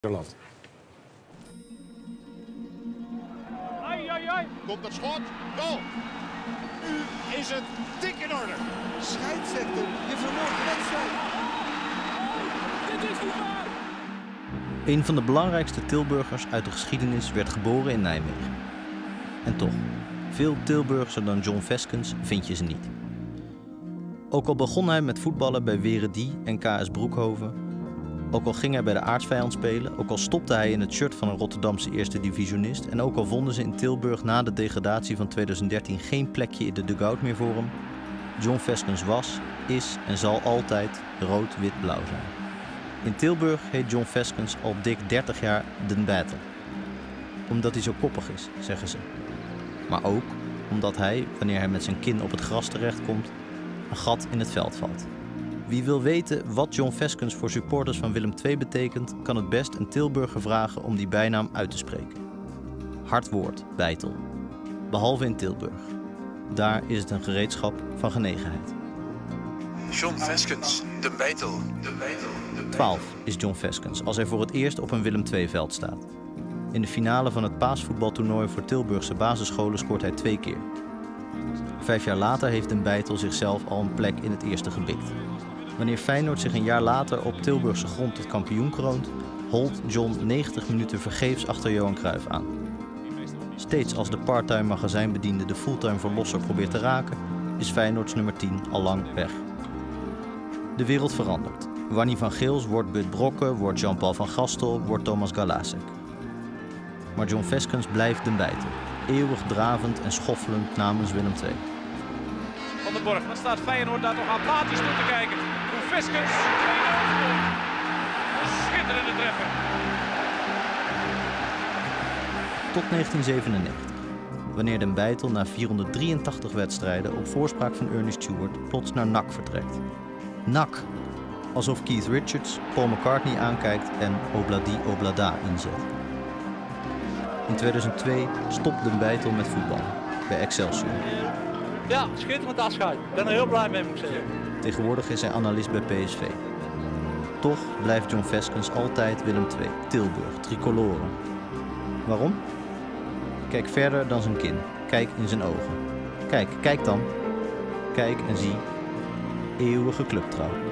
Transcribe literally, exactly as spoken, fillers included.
Nederland. Ai, ai, ai. Komt dat schot? Goal! Nu is het dik in orde. Scheidsrechter, je vermoordt de wedstrijd. Dit is niet waar. Een van de belangrijkste Tilburgers uit de geschiedenis werd geboren in Nijmegen. En toch, veel Tilburgser dan John Veskens vind je ze niet. Ook al begon hij met voetballen bij Weredi en K S Broekhoven, ook al ging hij bij de aartsvijand spelen, ook al stopte hij in het shirt van een Rotterdamse eerste divisionist en ook al vonden ze in Tilburg na de degradatie van tweeduizend dertien geen plekje in de dugout meer voor hem, John Veskens was, is en zal altijd rood-wit-blauw zijn. In Tilburg heet John Veskens al dik dertig jaar Den Bijtel. Omdat hij zo koppig is, zeggen ze. Maar ook omdat hij, wanneer hij met zijn kin op het gras terechtkomt, een gat in het veld valt. Wie wil weten wat John Veskens voor supporters van Willem twee betekent, kan het best een Tilburger vragen om die bijnaam uit te spreken. Hard woord, Bijtel. Behalve in Tilburg. Daar is het een gereedschap van genegenheid. John Veskens, de Bijtel. De Bijtel. twaalf is John Veskens als hij voor het eerst op een Willem twee veld staat. In de finale van het paasvoetbaltoernooi voor Tilburgse basisscholen scoort hij twee keer. Vijf jaar later heeft Den Bijtel zichzelf al een plek in het eerste gebikt. Wanneer Feyenoord zich een jaar later op Tilburgse grond tot kampioen kroont, holt John negentig minuten vergeefs achter Johan Cruijff aan. Steeds als de parttime magazijnbediende de fulltime verlosser probeert te raken, is Feyenoords nummer tien al lang weg. De wereld verandert. Wannie van Geels wordt Bud Brokke, wordt Jean-Paul van Gastel, wordt Thomas Galasek. Maar John Veskens blijft Den Bijtel, eeuwig dravend en schoffelend namens Willem twee. Van der Borg, dan staat Feyenoord daar toch apathisch toe te kijken. Hoe Veskens twee nul. Een schitterende treffer. Tot negentien zevenennegentig, wanneer Den Bijtel na vierhonderddrieëntachtig wedstrijden op voorspraak van Ernie Stewart plots naar N A C vertrekt. N A C, alsof Keith Richards Paul McCartney aankijkt en Obladi Oblada inzet. In tweeduizend twee stopt Den Bijtel met voetballen bij Excelsior. Ja, schitterend afscheid. Ik ben er heel blij mee, moet ik zeggen. Tegenwoordig is hij analist bij P S V. Toch blijft John Veskens altijd Willem twee, Tilburg, tricolore. Waarom? Kijk verder dan zijn kin. Kijk in zijn ogen. Kijk, kijk dan. Kijk en zie. Eeuwige clubtrouw.